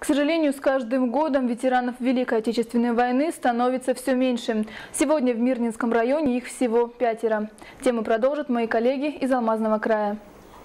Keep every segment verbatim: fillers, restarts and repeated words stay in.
сожалению, с каждым годом ветеранов Великой Отечественной войны становится все меньше. Сегодня в Мирнинском районе их всего пятеро. Тему продолжат мои коллеги из Алмазного края.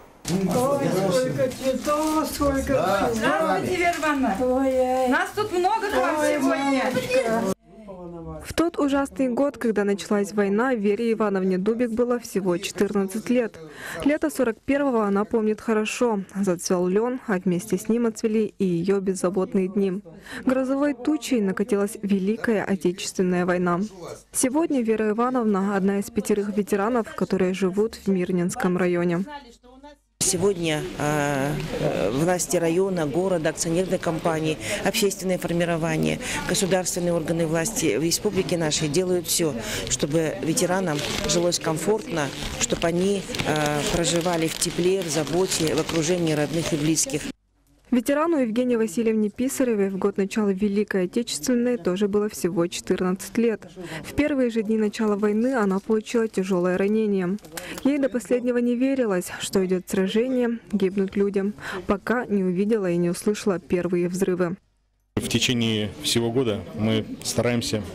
Ой, сколько цветов, сколько да. Здравствуйте, Вера Ивановна. Нас тут много к вам сегодня. В тот ужасный год, когда началась война, Вере Ивановне Дубик было всего четырнадцать лет. Лето сорок первого она помнит хорошо. Зацвел лен, а вместе с ним отцвели и ее беззаботные дни. Грозовой тучей накатилась Великая Отечественная война. Сегодня Вера Ивановна – одна из пятерых ветеранов, которые живут в Мирнинском районе. Сегодня э, власти района, города, акционерной компании, общественные формирования, государственные органы власти в республике нашей делают все, чтобы ветеранам жилось комфортно, чтобы они э, проживали в тепле, в заботе, в окружении родных и близких. Ветерану Евгении Васильевне Писаревой в год начала Великой Отечественной тоже было всего четырнадцать лет. В первые же дни начала войны она получила тяжелое ранение. Ей до последнего не верилось, что идет сражение, гибнут люди, пока не увидела и не услышала первые взрывы. В течение всего года мы стараемся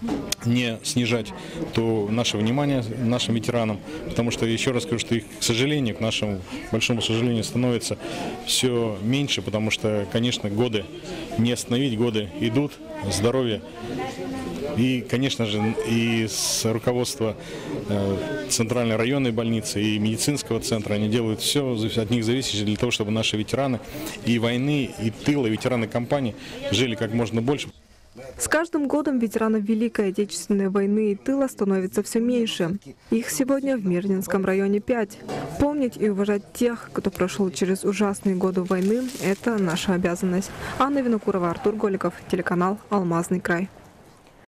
не снижать то наше внимание нашим ветеранам, потому что, еще раз скажу, что их, к сожалению, к нашему большому сожалению, становится все меньше, потому что, конечно, годы не остановить, годы идут, здоровье. И, конечно же, и с руководства Центральной районной больницы и медицинского центра они делают все от них зависящее для того, чтобы наши ветераны и войны, и тыла, и ветераны кампании жили как можно больше. С каждым годом ветеранов Великой Отечественной войны и тыла становится все меньше. Их сегодня в Мирнинском районе пять. Помнить и уважать тех, кто прошел через ужасные годы войны – это наша обязанность. Анна Винокурова, Артур Голиков, телеканал «Алмазный край».